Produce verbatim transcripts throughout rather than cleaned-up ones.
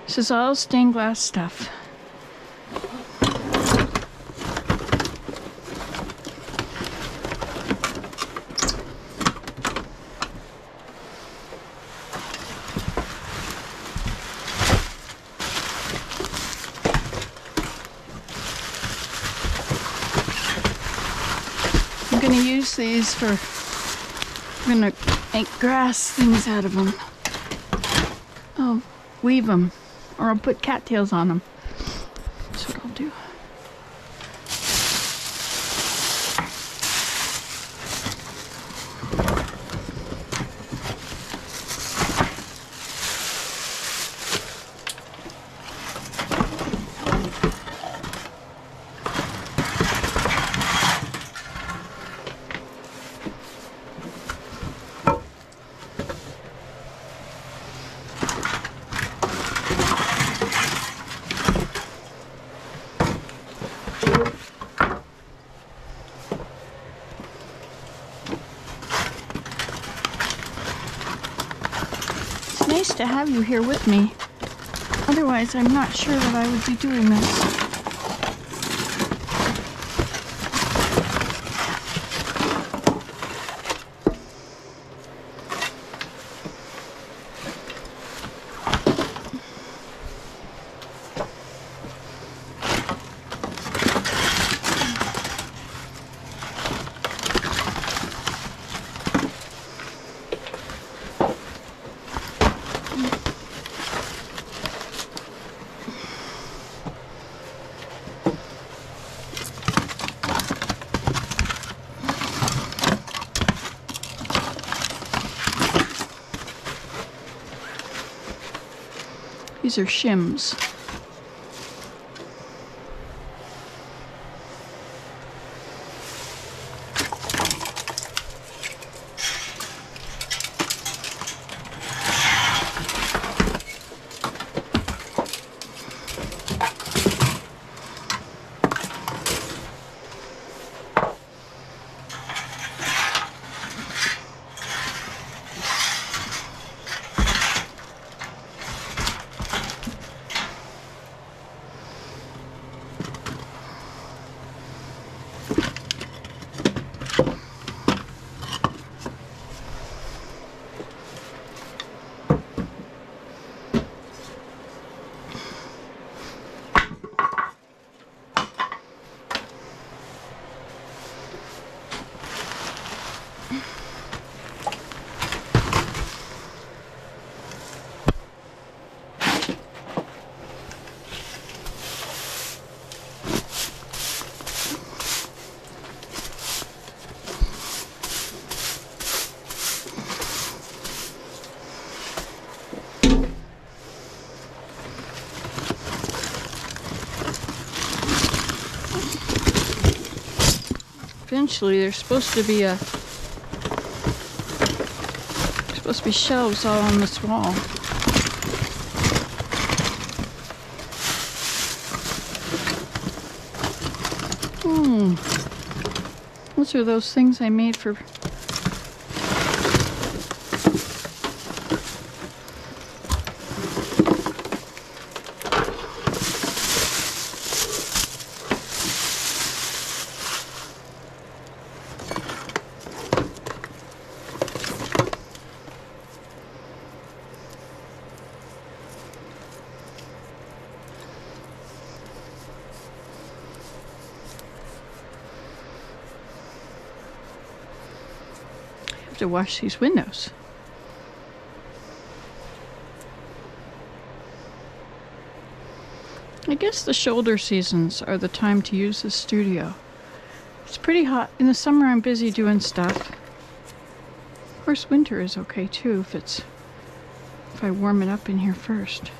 This is all stained glass stuff. I'm going to use these for, I'm going to make grass things out of them. I'll weave them, or I'll put cattails on them. That's what I'll do. Nice to have you here with me. Otherwise, I'm not sure that I would be doing this. These are shims. Eventually, there's supposed to be a there's supposed to be shelves all on this wall. Hmm. Those are those things I made for. To wash these windows. I guess the shoulder seasons are the time to use the studio. It's pretty hot. In the summer I'm busy doing stuff. Of course winter is okay too if it's if I warm it up in here first.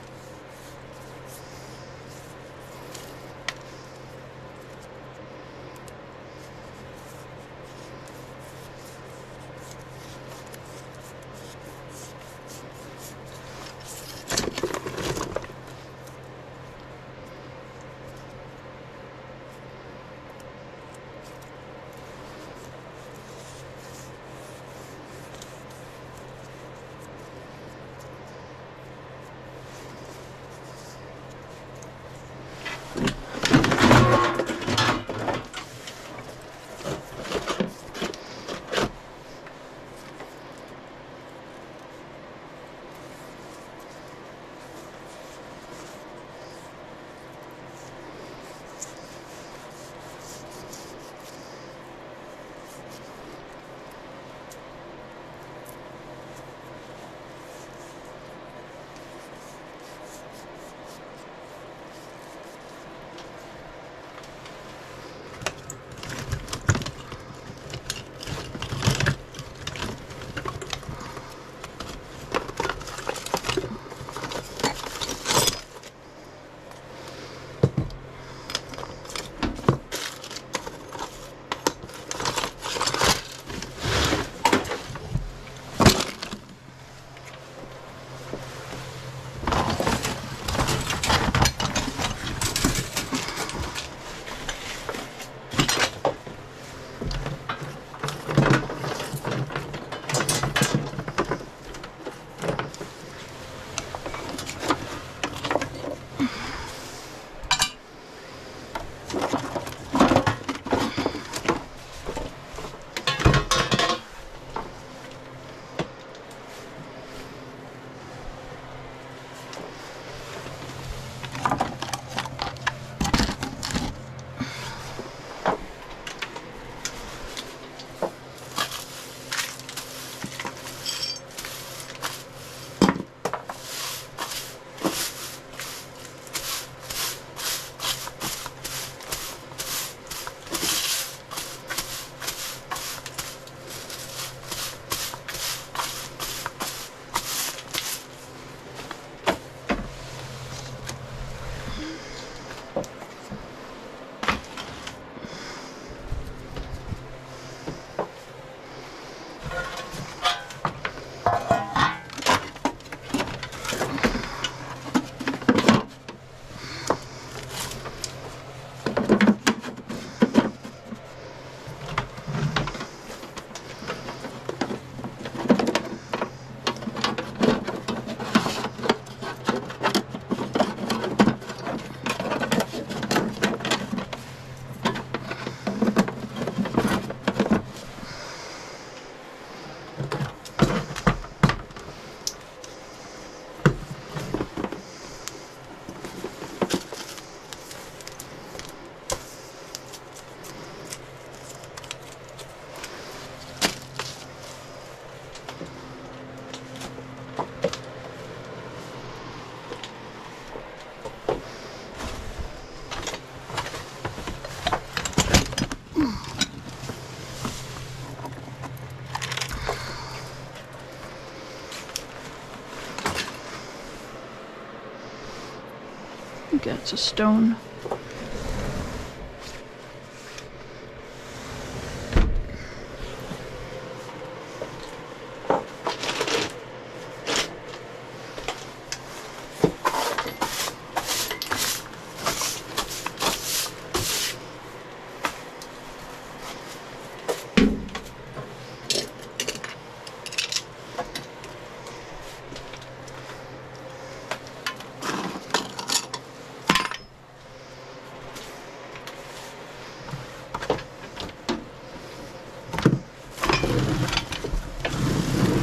think that's a stone.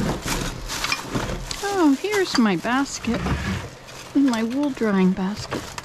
Oh, here's my basket, my wool drying basket.